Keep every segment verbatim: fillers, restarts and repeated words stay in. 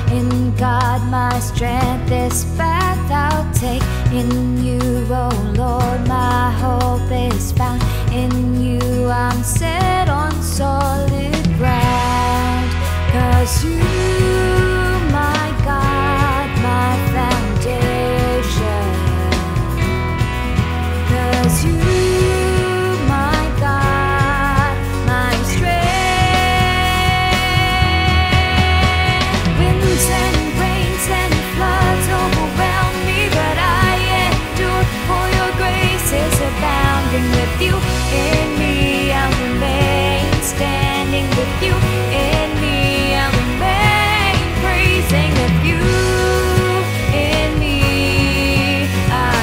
In God my strength, this path I'll take. In you, oh Lord, my hope is found. In you I'm set on solid ground. 'Cause you, my God, my foundation. 'Cause you, my God, my strength. Winds and rains and floods overwhelm me, but I endure, for your grace is abounding. With you in me I'll remain standing. With you in me I'll remain praising. With you in me I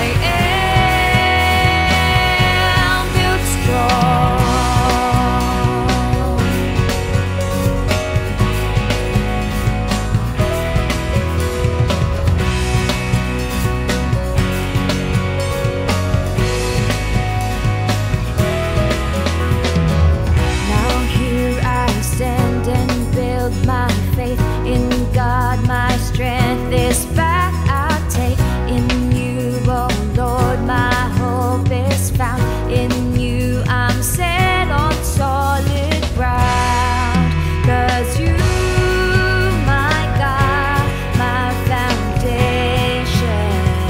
am built strong. Now here I stand and build my faith. In God my strength, this path I'll take. In you, oh Lord, my hope is found. In you I'm set on solid ground. 'Cause you, my God, my foundation.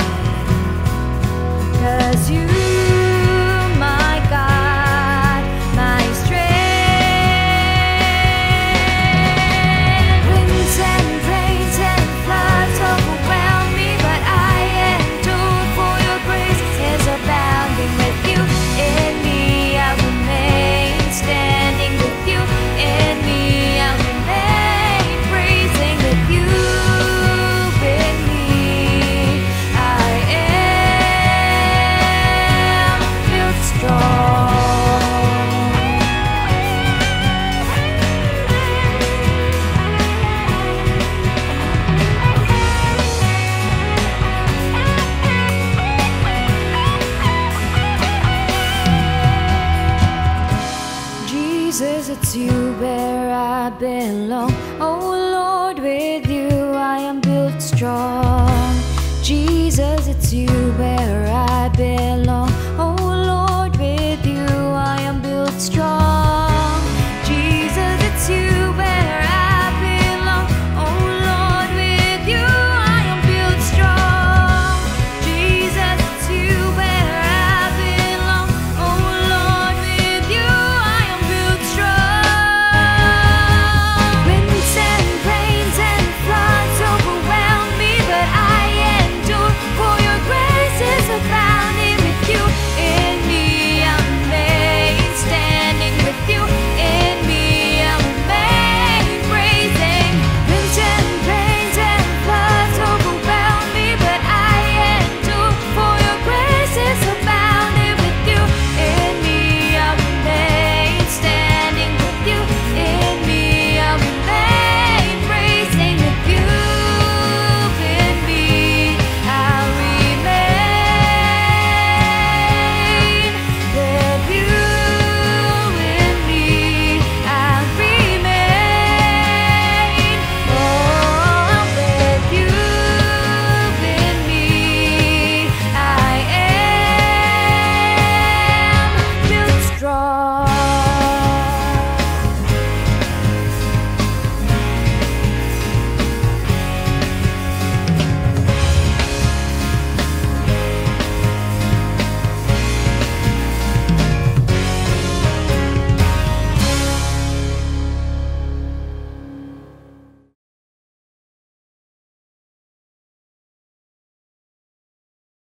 'Cause you, my God, my strength. Winds and rains and floods overwhelm me, but I endure, for your grace is abounding. With you in me I'll remain standing. With you in me I'll remain praising. With you in me I am built strong. Jesus, it's you where I belong. Oh Lord, with you I am built strong. Jesus, it's you where I belong.